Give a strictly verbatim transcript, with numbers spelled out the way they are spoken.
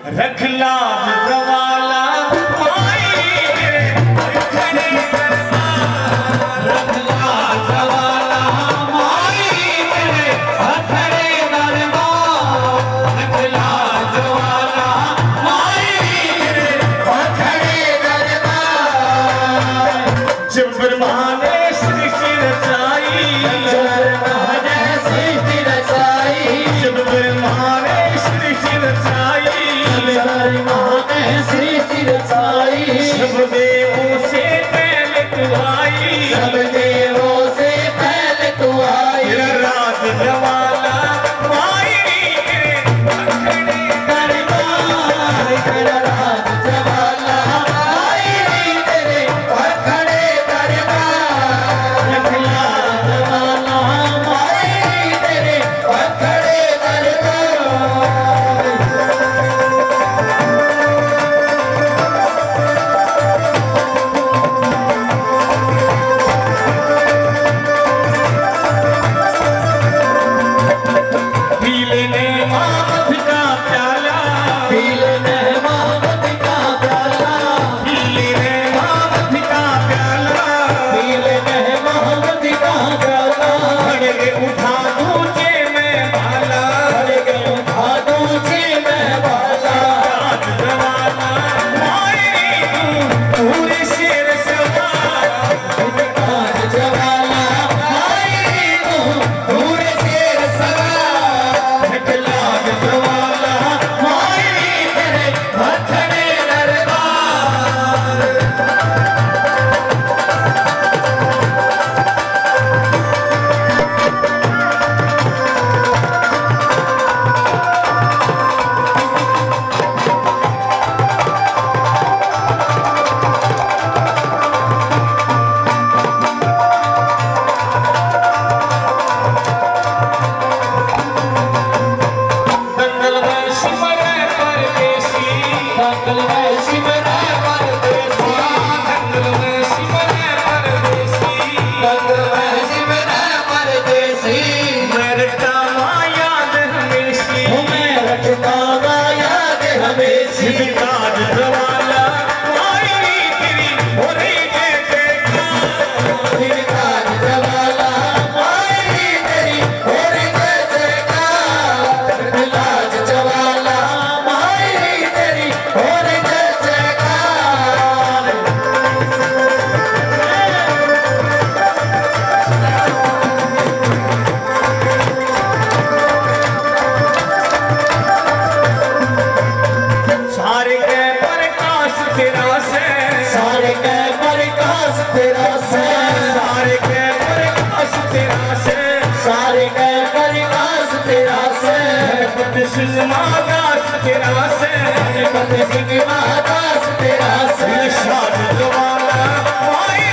रख लाज जवाला माई तेरे खड़े दरबार, रख लाज जवाला माई तेरे खड़े दरबार, रख लाज जवाला माई तेरे खड़े दरबार। जब ब्रह्मा ने सृष्टि रचाई, जब ब्रह्मा ने सृष्टि रचाई, जब ब्रह्मा ने सृष्टि रचाई, सृष्टि रचाई, सब देवों से पहले तू आई, सब देवों से पहले तू आई। तेरा राज जवाला माई तेरे खड़े दरबार, तेरा राज जवाला माई तेरे खड़े दरबार, रख लाज जवाला माई तेरे खड़े दरबार। दास तेरा से, गणपति सिंह दास तेरा से, शाद जवाला माई